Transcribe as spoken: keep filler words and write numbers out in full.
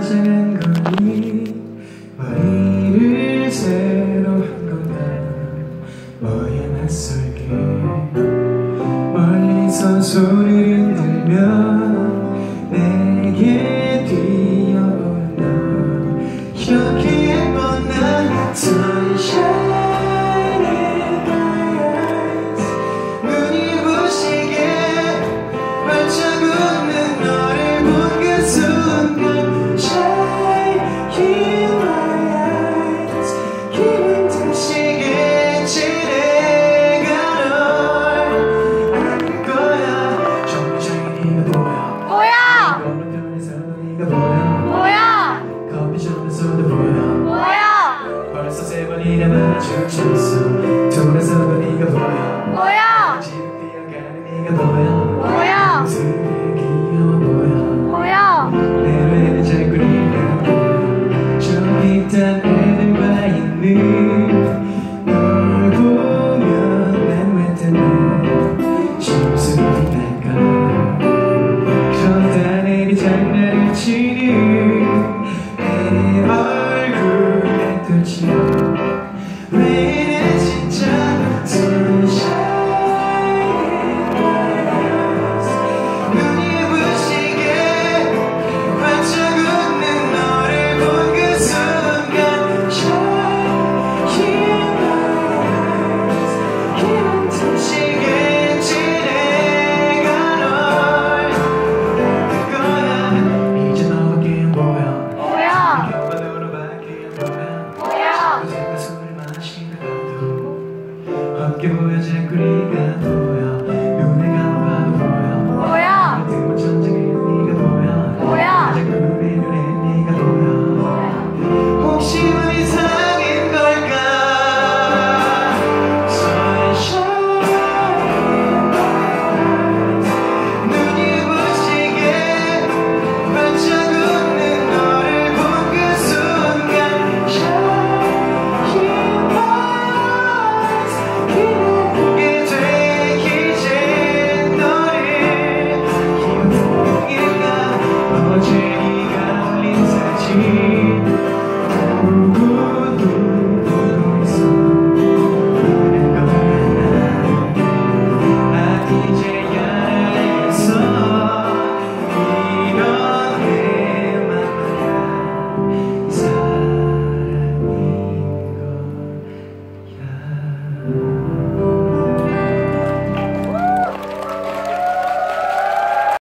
화장한 거니 머리를 새로 한 건가 뭐야 낯설게 멀리서 소리를 들면 내게 뛰어오는 너 이렇게 예쁜 난 Sunshine in my eyes 눈이 부시게 반짝 웃는 너를 본 그 순간 Shine in my eyes 기분 탓이겠지 내가 널 안을 거야 정류장에 네가 보여 뭐야? 건너편에서도 네가 보여 뭐야? 커피숍에서도 보여 뭐야? 벌써 세 번이나 마주쳤어 돌아서도 네가 보여 뭐야? 집 뛰어가는 네가 보여 뭐야? 모습이 귀여워 보여 뭐야? 내 눈에는 자꾸 네가 보여 저기 있던 애들과 있는 널 보면 난 왜 때문에 심술이 날까 그러다 내게 장난을 치는 내 얼굴에 뚫치면 왜 이래 진짜 Sunshine in my eyes 눈이 부시게 반짝 웃는 너를 본 그 순간 Shine in my eyes 기분 탓이겠지 내가 널 안을 거야 이제 너밖에 안 보여 뭐야? 겨울바다로밖에 안 보여 뭐야? 그대가 술을 마시더라도 함께 보여